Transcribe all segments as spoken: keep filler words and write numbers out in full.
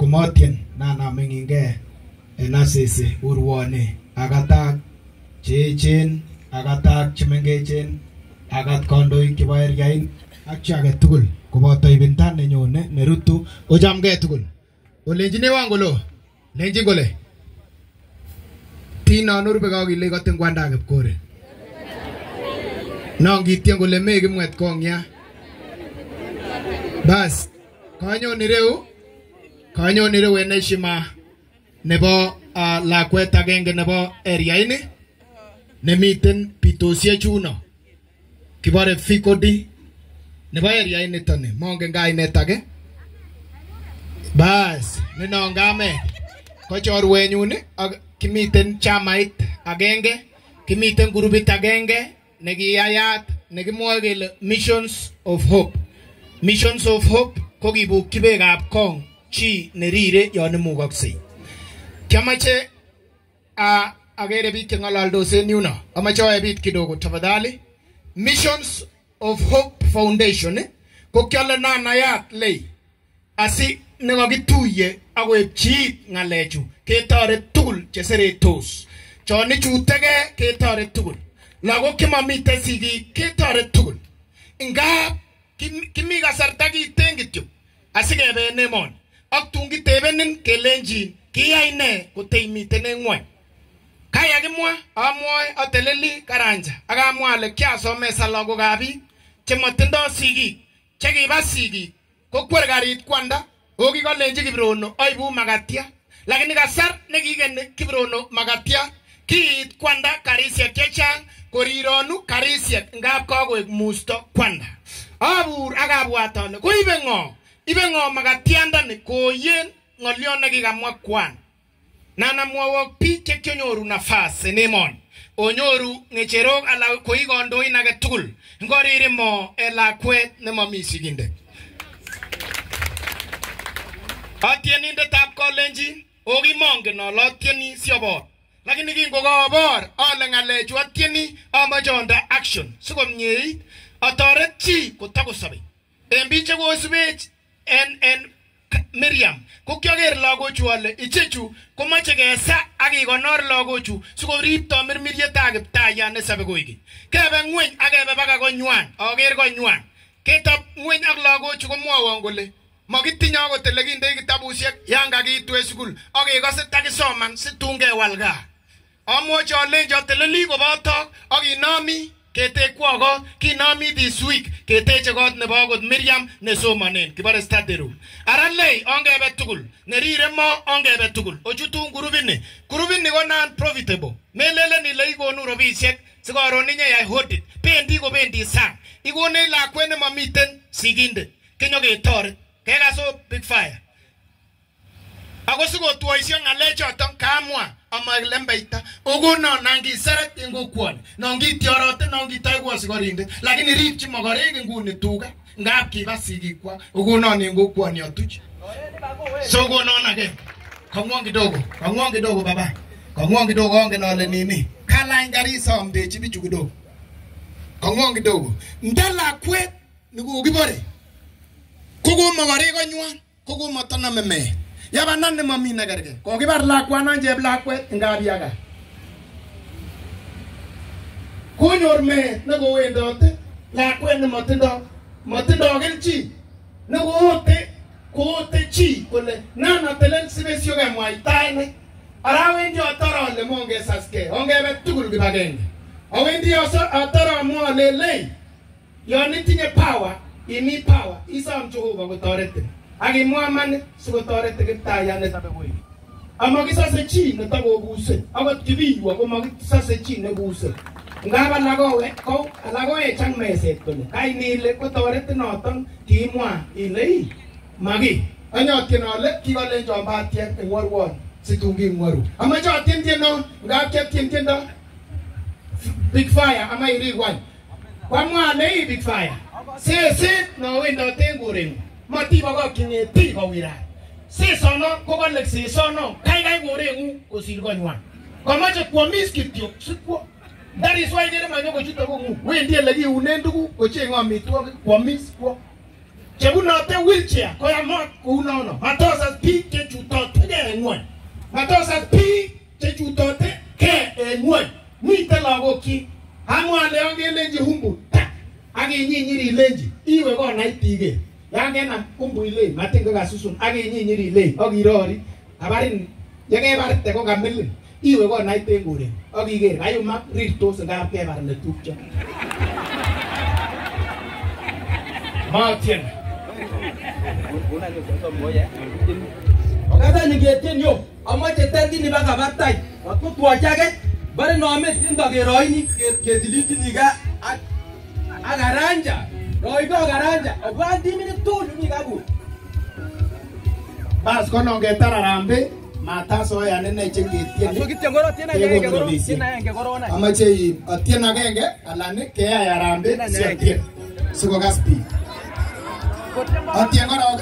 kumotien na na menginge enasese urwane agatak chechen agatak chimengechen agat kondoik chebo eriain ak chi age tugul koboto ibinta nenyone nerutu ochamge tugul olenjine wangolo lenjin gole tina nurbe kagile goten kwanda kipkore nongitien gole me kimwet kongya bas kanyon ireu kanyon ireu en heshima nebo uh, lakwet agenge nebo eriaini nemiten pitosie chuno kibore fikodi nebo eriaini tone mongen kainet age bas nenongame ko chorwenyun ak kimiten chamait agenge kimiten grupit agenge nekiyayat nekimwoe kele Missions of Hope. Missions of Hope ko kibukyi bekab kong chi nerire yon imukoksei. Kiamache a agere biik cheng'ololdos en yuno amache oe biik kidogo tafadhali. Missions of Hope Foundation eh, ko kiole nanayat lei asi nekokituye akoib chiit ng'alechu ketoret tugul cheseretos chon ichutege ketoret tugul lagok chemamiten sigik ketoret tugul ngap kimi kasarta kiten kityo asikebe en emoni ak tun kitebenin kelenjin kiyai ne koteimiten en ng'wony kaya kimwa amwoe ateleli Karanja ak amwa ale kiasomesa lagokab biik chemotindoi sigik chekiba sigik kokwer karit kwanda okikolenji Kiprono oibu magatia lakini kasar nekikeni Kiprono magatia kiit kwanda karisiek chechang korironu karisiek ngap kakoek musto kwanda abur akabwat ale koibe ng'o ibe ng'o magatiandani koyen ng'olyon nekikamwa kwan nanamwowok biik chekinyoru nafas en emoni onyoru ng'echerok ala koi kandoin age tugul ngoriri mo en lakwet nemomi sigindet atienindetab kolenjin okimongen ale atieni siobor lakini kingokobor ale ng'alechu atieni amache onde action sikomyeit atoret chi kotakosobe en biik chekosubech en en Miriam ko kyoker lagochu ale ichechu komache kesa ak ikonor lagochu sikorib tamirmiryetab kiptayat nesobe koigeny kebe ng'weny ak kebe baka konywan aker konywan ketop ng'weny ak lagochu komwowon kole makitinye akot ele kindei kitabusiek yan kakitwe sukul ak kekose takisoman situn kewal gaa amwochi alenji ateleli kobotok ak inomi ketekwo kot kinomi this week keteche kot nebo akot Miriam nesomanen kibore study room ara lei ongebe tugul nerire mo ongebe tugul ochutun grupini grupini ko non profitable melelen ile ikonu robisiek sikoron inyeyai audit bendi kobendi sang ikonech lakwet nemamiten sigindet kenyoketoret kekaso big fire ako sikotwoisio ng'alechoton kamwa ama lembeita okono nangiseret en kokwoni nongitiorote nongitoiku asikorindet lakini ripchi mokorek nguni tuga ngap kiba sigikwa okonon en kokwoni atuch so konon age kang'wong kidogo kang'wong kidogo baba kang'wong kidogo ongen ale nini kalany karit somdechi bichu kidogo kang'wong kidogo nda lakwet nekokibore koko mokorek konywan koko motonome mee yaba nane mami nagarge kokibar lakwanan jeb lakwet ngab yaga konyor me nekowendote lakwet nemotindo motindo kelchi nekoote koote chi kole nana telen sibesio kemwaitaine arawendi atara ale mongesaske ongebe tugul kibagenge awendi atara amwa ale lei yon itinye power imi power isom Jehova kotoretin akimwa man sikotoreti kiptayat nesobe koigeny amakisose chi netokobuse akot kibiywok komakisose chi nebuse ngap alakowe ko alakowech ak meset kole kainile kotoreti noton kimwa ile ii magi anyotien ale kikolenjon batien eng worwon situn king'waru amache atien tieno ngap kiatien tiendo big fire ama irikwany kwamwa ale ii big fire seset nowendote en koreng'ung matibokokyi ng'etik kowirat sesono kokolek sesono kaikai koreng'ung kosir konywan komache kwomis kityo sikwo that is why kere manyokochute kong'ung wendi ele kiunen tuguk kocheng'e amitwogik kwomis kwo chebunote wheelchair koyamot kounono matosas biik chechu Tuitos ak biik chechutote ke en ng'wony. Miten lagokyi. Amwa ale yon kelenji humbu ak inyinyiri ilenji iwe konaitige. Yan kenam humbu ile matin ko kasusun ak inyinyiri ile ak irori. Abarin yekebarte ko kamilin. Iwe konaite en koren ak iker kayumak rirtos ngap kebar netupcho. Matien. Wakati ningetien yo, amache tendi ni baka batai. Watu wachake, bari nome tinda keroini ketiliti niga akaranja. Roiko akaranja. Obandi mini tu ni kabu. Bas kono ngetara rambe mataso ya nene chengetien. So kitengoro tena yenge goro, tena yenge goro na. Amache atien agenge alani ke ya rambe si atien. Siko gaspi. Atien goro.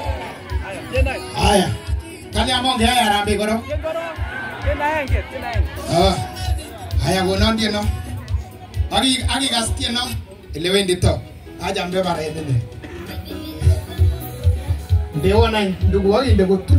Aya. Kali amonge haya rambe goro. Tena yenge, tena yenge. Ah. Haya gono ndieno. Agi agi gastieno. Ile wendi to. Aja mbeba redene. Ndio na ndugu wao ndio tu.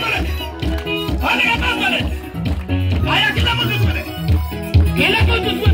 Kila kitu